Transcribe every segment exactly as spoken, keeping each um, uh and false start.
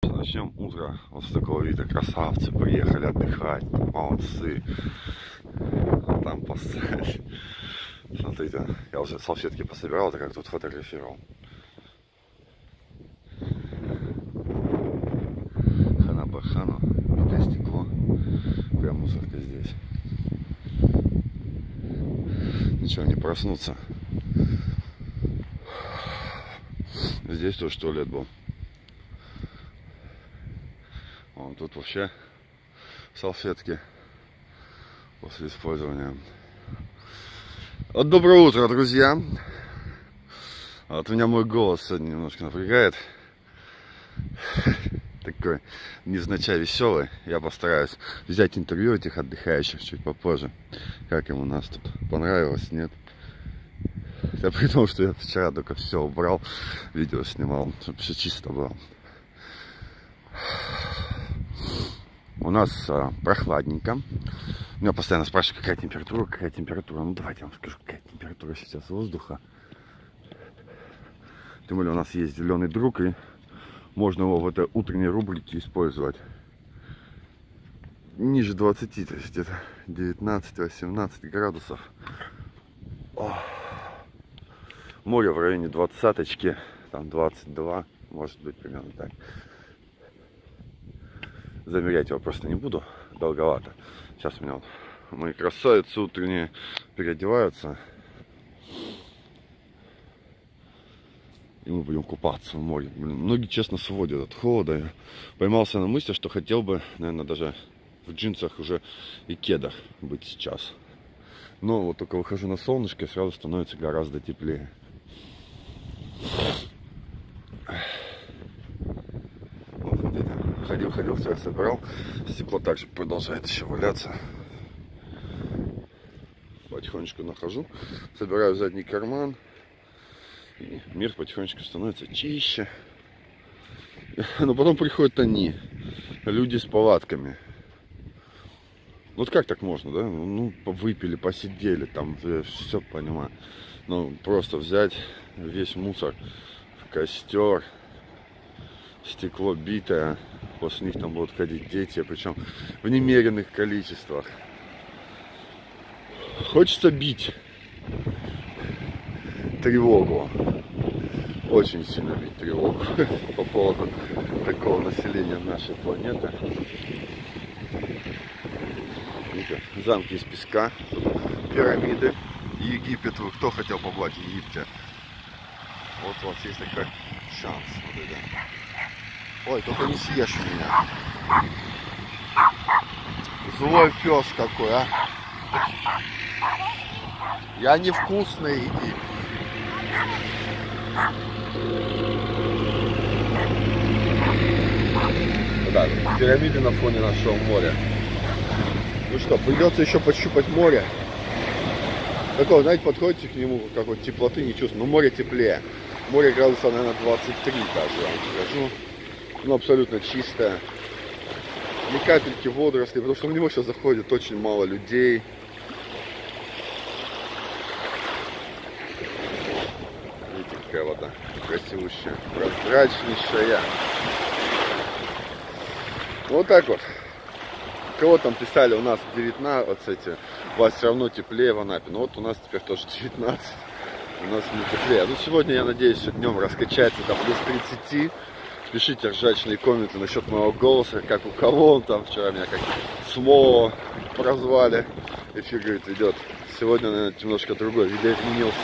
что начнем утро вот с такого вида. Красавцы, приехали отдыхать, молодцы. А там поставили. Смотрите, я уже салфетки пособирал, так как тут фотографировал. Хана-бахану, это стекло. Прям мусорка здесь. Ничего, не проснуться. Здесь тоже туалет был. Вон тут вообще салфетки после использования. Вот доброе утро, друзья. Вот меня мой голос сегодня немножко напрягает. Такой невзначай веселый. Я постараюсь взять интервью этих отдыхающих чуть попозже. Как им у нас тут? Понравилось? Нет? Я при том, что я вчера только все убрал, видео снимал, чтобы все чисто было. У нас а, прохладненько. Меня постоянно спрашивают, какая температура, какая температура. Ну давайте я вам скажу, какая температура сейчас воздуха. Тем более у нас есть зеленый друг, и можно его в этой утренней рубрике использовать. Ниже двадцати, то есть где-то девятнадцать-восемнадцать градусов. О! Море в районе двадцаточки, там двадцать два, может быть, примерно так. Замерять его просто не буду, долговато. Сейчас у меня вот мои красавицы утренние переодеваются. И мы будем купаться в море. Блин, многие, честно, сводят от холода. Я поймался на мысли, что хотел бы, наверное, даже в джинсах уже и кедах быть сейчас. Но вот только выхожу на солнышко, и сразу становится гораздо теплее. Вот, вот это. Ходил, ходил, все собирал. Стекло также продолжает еще валяться. Потихонечку нахожу. Собираю задний карман. И мир потихонечку становится чище. Но потом приходят они, люди с палатками. Вот как так можно, да? Ну, выпили, посидели, там, все понимаю. Ну, просто взять весь мусор в костер, стекло битое, после них там будут ходить дети, причем в немеренных количествах. Хочется бить тревогу, очень сильно бить тревогу по поводу такого населения нашей планеты. Видите, замки из песка, пирамиды, Египет. Вы кто хотел побывать в Египте? Вот у вас есть такой шанс. Вот это. Ой, только не съешь меня. Злой пес какой, а. Я невкусный, иди. Да, пирамиды на фоне нашего моря. Ну что, придется еще пощупать море. Такого, знаете, подходите к нему, как вот теплоты не чувствую. Но море теплее. Море градусов, наверное, двадцать три даже, я вам скажу. Ну, абсолютно чистое. Ни капельки водорослей, потому что в него сейчас заходит очень мало людей. Видите, какая вода красивущая, прозрачнейшая. Вот так вот. Кого там писали, у нас девятнадцать, у вас все равно теплее в Анапе. Ну вот у нас теперь тоже девятнадцать, у нас не теплее. Ну сегодня, я надеюсь, что днем раскачается там плюс тридцать. Пишите ржачные комменты насчет моего голоса, как у кого он там. Вчера меня как Смолова прозвали. Эфир, говорит, идет. Сегодня, наверное, немножко другой, видео изменился.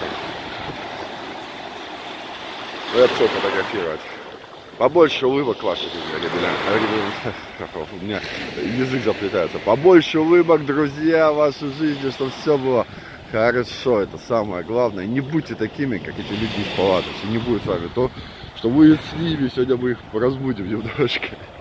Но я пошел фотографировать. Побольше улыбок ваших, у меня язык заплетается. Побольше улыбок, друзья, в вашей жизни, чтобы все было хорошо. Это самое главное. Не будьте такими, как эти люди из палаток. Если не будет с вами то, что будет с ними, сегодня мы их разбудим немножко.